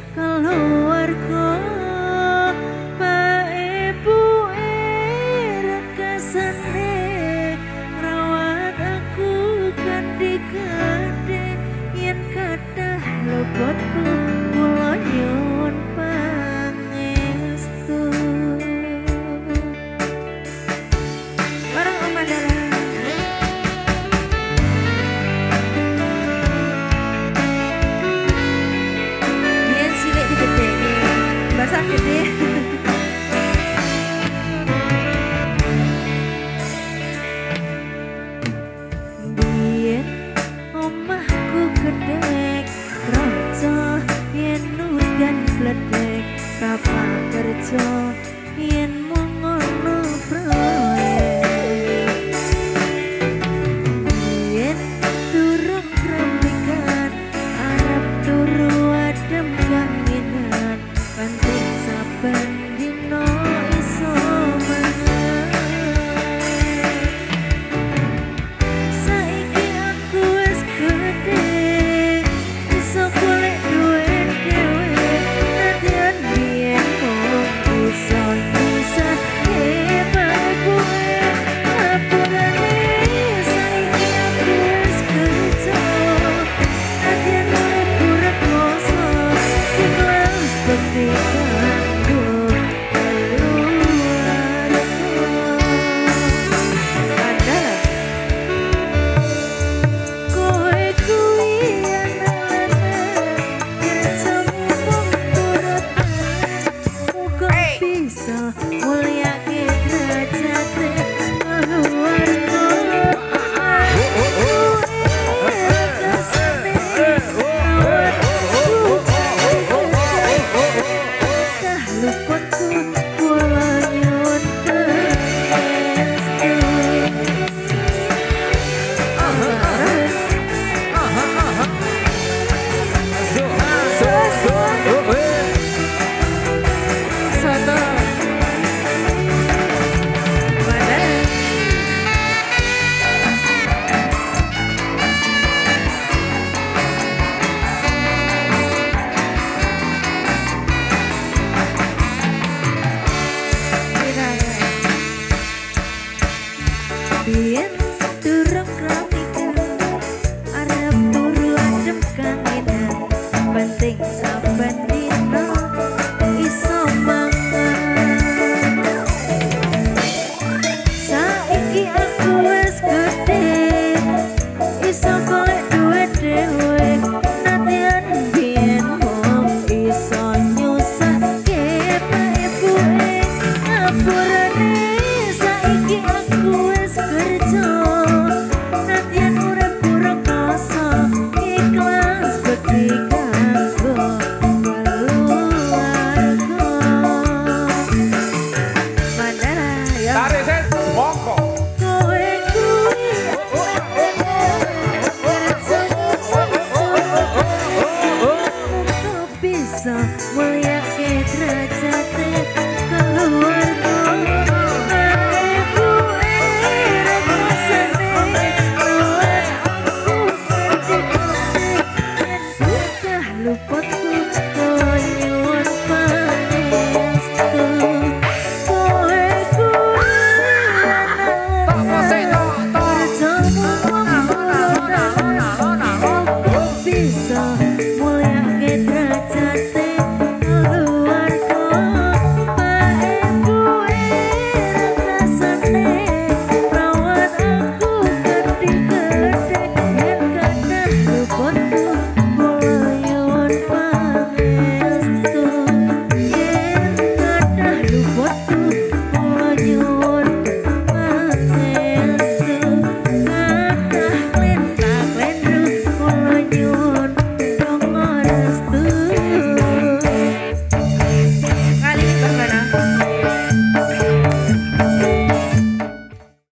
keluarga Pak Ibu rekasane rawat aku gandhi-gandhi yen kathah lobotku kula nyuwun pangestu bareng Om Mandala. Biyen cilik digedhekne basah gede. Biyen omahku gedhek raja yen udan bledek kapan kerja yen mung ngono proyek yen durung kremikan arep turu adem kangenan penting saben dino iso mangan saiki aku wis gedhe iso golek duit dhewe nadyan biyen mung iso nyisah hebat gue apurane saiki aku wis kerja nadyan urip urip koso ikhlas bekti kanggo keluarga. Kowe kuwi anak kerjamu mung turut muga bisa mulyake derajate keluarga. Rekasane rawat aku kathah luputku kula nyuwun pangestu. Soto Mandala. Biyen durung kramikan arep turu adem kangenan penting saben dino iso mangan saiki aku wis gedhe iso golek duit dhewe nadyan biyen mung iso nyusahke Pak Ibuke ngapurane saiki aku wis kerja nadyan urip urip koso ikhlas bekti kanggo keluarga. Mandala ya. Tarik sen, mongko. Kowe kuwi muga bisa mulyake derajate